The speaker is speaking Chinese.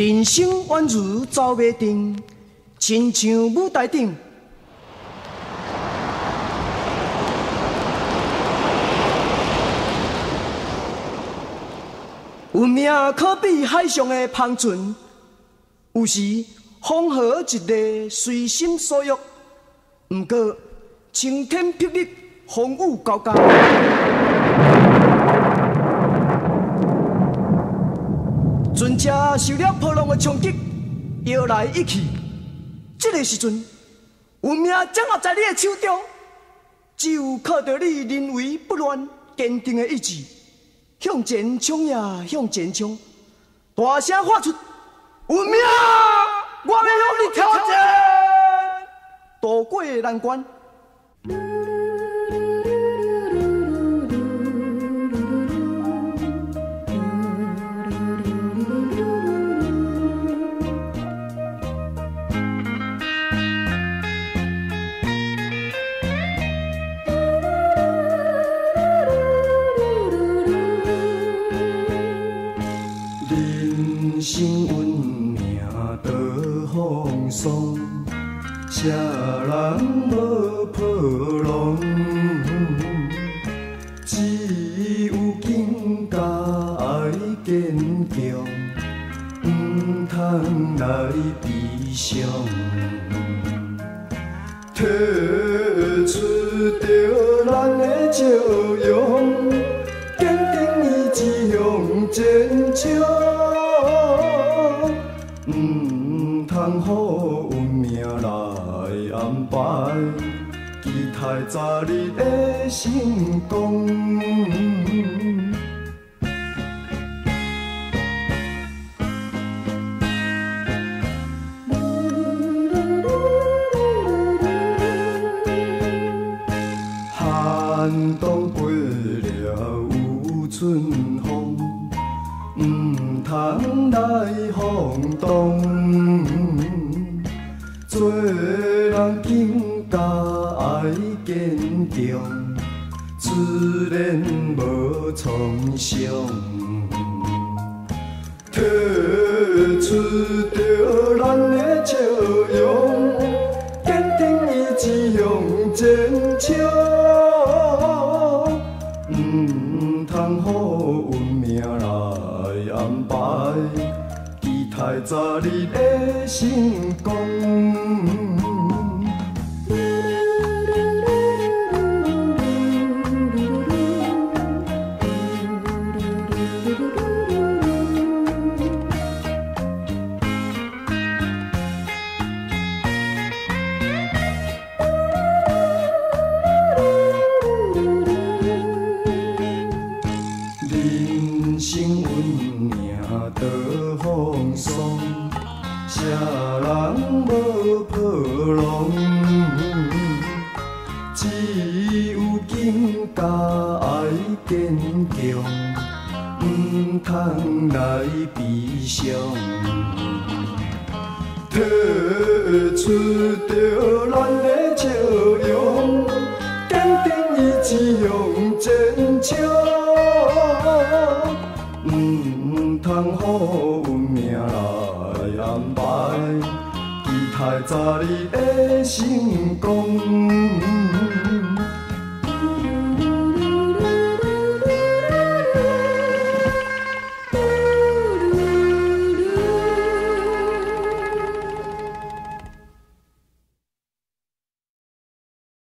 人生宛如走马灯，亲像舞台顶。运命可比海上的芳船，有时风和日丽，随心所欲；不过晴天霹雳，风雨交加。船只受了波浪的冲击，摇来一去。这个时阵，运命掌握在你的手中，只有靠着你临危不乱、坚定的意志，向前冲呀，向前冲！大声喊出：运命，我要用你挑战，渡过难关。 人生运命多风霜，啥人无波浪？只有境界爱坚强，唔通来悲伤。提出着咱的笑容，坚定意志向前冲。唔通予运命来安排，期待早日的成功。寒冬过了有春风，唔通来轰动。做人境界爱坚强，自然无创伤。提出着咱的笑容，坚定意志向前冲。唔通予运命来安排，期待早日的成功。人生运命多风霜，啥人无波浪？只有境界爱坚强，唔通来悲伤。提出着咱的笑容，坚定意志向前冲。唔通予运命来安排，期待早日的成功。